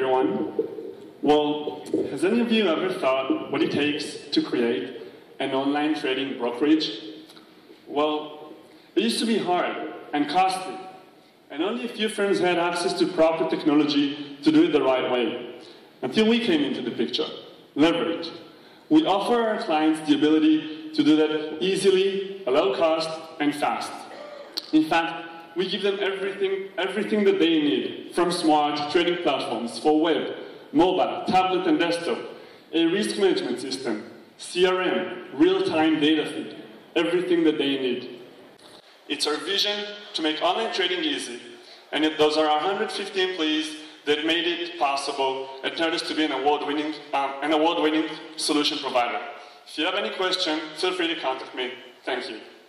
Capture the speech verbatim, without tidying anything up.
everyone. Well, has any of you ever thought what it takes to create an online trading brokerage? Well, it used to be hard and costly, and only a few firms had access to proper technology to do it the right way. Until we came into the picture, Leverate. We offer our clients the ability to do that easily, at low cost, and fast. In fact, we give them everything, everything that they need, from smart trading platforms for web, mobile, tablet, and desktop, a risk management system, C R M, real-time data feed, everything that they need. It's our vision to make online trading easy, and it, those are our one hundred fifty employees that made it possible and turned us to be an award-winning um, an award-winning solution provider. If you have any question, feel free to contact me. Thank you.